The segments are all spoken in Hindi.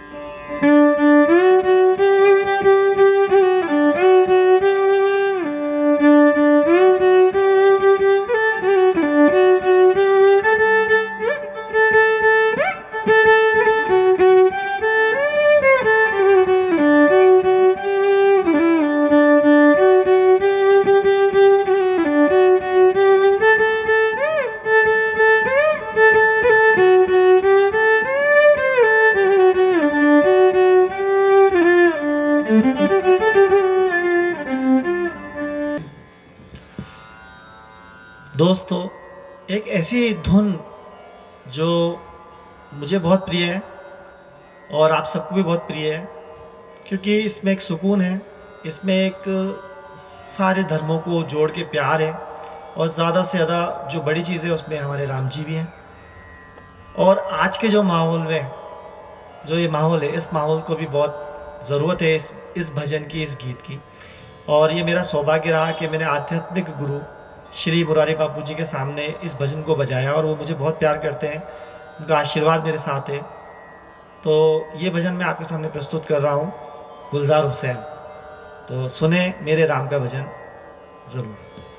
दोस्तों, एक ऐसी धुन जो मुझे बहुत प्रिय है और आप सबको भी बहुत प्रिय है, क्योंकि इसमें एक सुकून है, इसमें एक सारे धर्मों को जोड़ के प्यार है और ज़्यादा से ज़्यादा जो बड़ी चीज़ है उसमें हमारे राम जी भी हैं। और आज के जो माहौल में जो ये माहौल है, इस माहौल को भी बहुत ज़रूरत है इस भजन की, इस गीत की। और ये मेरा सौभाग्य रहा कि मैंने आध्यात्मिक गुरु श्री मुरारी बापू जी के सामने इस भजन को बजाया और वो मुझे बहुत प्यार करते हैं, उनका आशीर्वाद मेरे साथ है। तो ये भजन मैं आपके सामने प्रस्तुत कर रहा हूँ, गुलजार हुसैन। तो सुने मेरे राम का भजन ज़रूर।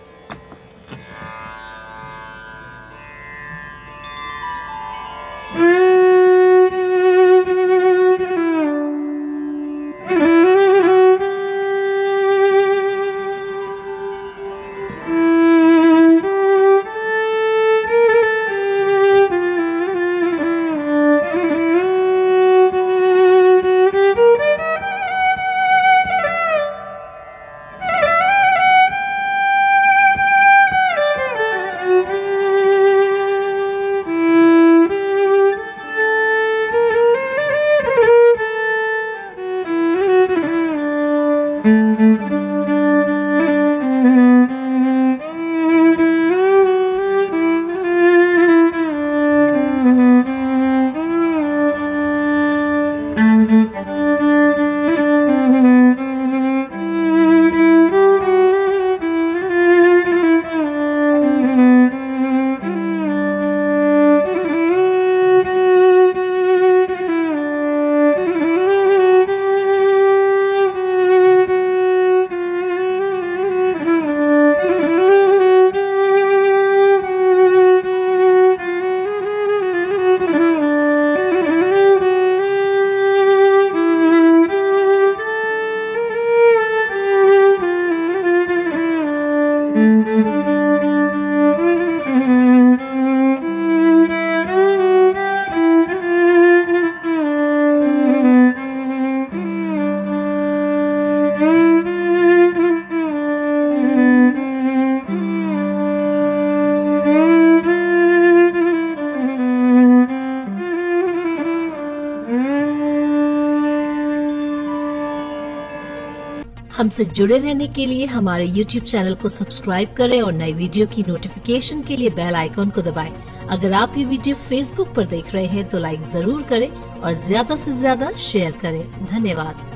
हमसे जुड़े रहने के लिए हमारे YouTube चैनल को सब्सक्राइब करें और नई वीडियो की नोटिफिकेशन के लिए बेल आइकॉन को दबाएं। अगर आप ये वीडियो Facebook पर देख रहे हैं तो लाइक जरूर करें और ज्यादा से ज्यादा शेयर करें। धन्यवाद।